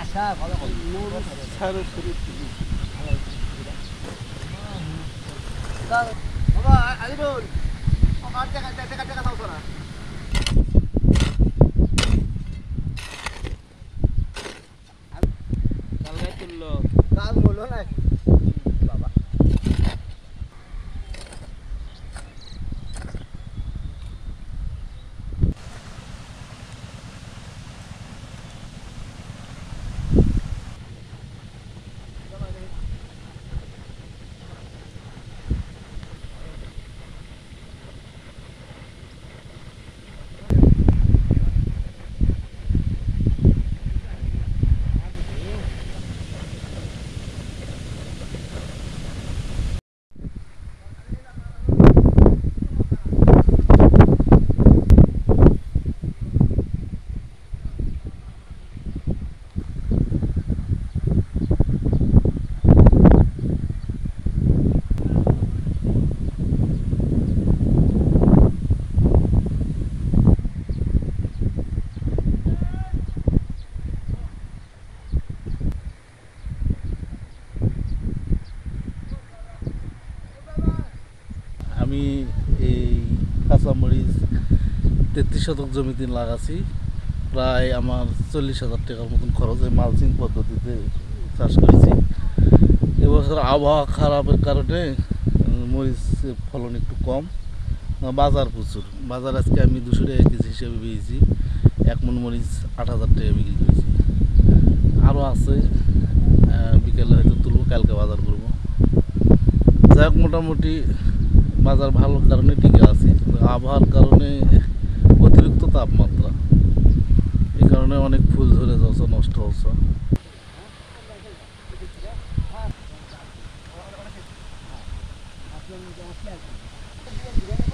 বাবা আজিবুল আমার টাকা দাও তোরা কালকে তুললো কাল বললো না বাবা আমি এই কাঁচামরিচ 33 শতক জমিতে লাগাচ্ছি প্রায় আমার 40,000 টাকার মতন খরচে মালচিং পদ্ধতিতে চাষ করেছি এবছর আবহাওয়া খারাপের কারণে মরিচের ফলন একটু কম বাজার প্রচুর বাজার আজকে আমি 200 টাকা কেজি হিসেবে পেয়েছি 1 মণ মরিচ 8,000 টাকা বিক্রি করেছি আরও আছে বিকেলে হয়তো তুলব কালকে বাজার করব যাই হোক মোটামুটি বাজার ভালোর কারণে টিকে আছে আবহাওয়ার কারণে অতিরিক্ত তাপমাত্রা এই কারণে অনেক ফুল ঝরে যাচ্ছে নষ্ট হচ্ছে